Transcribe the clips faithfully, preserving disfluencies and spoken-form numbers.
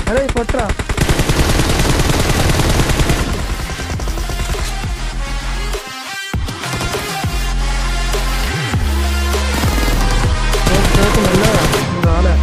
అరే కొట్రా రాలే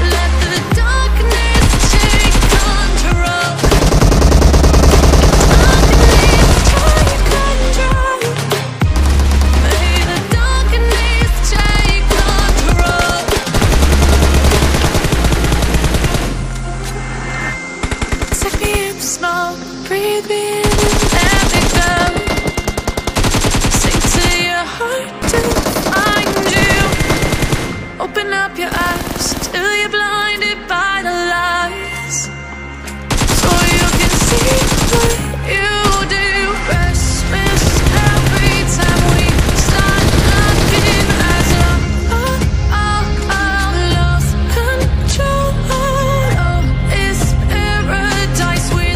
Breathe me in and let me go. Sing to your heart to find you. Open up your eyes till you're blinded by the lies, so you can see what you do. Restless every time we start looking as a oh, oh, oh, lost control. Oh, it's paradise with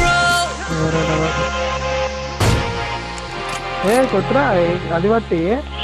ఏ కొట్రా అది బట్టి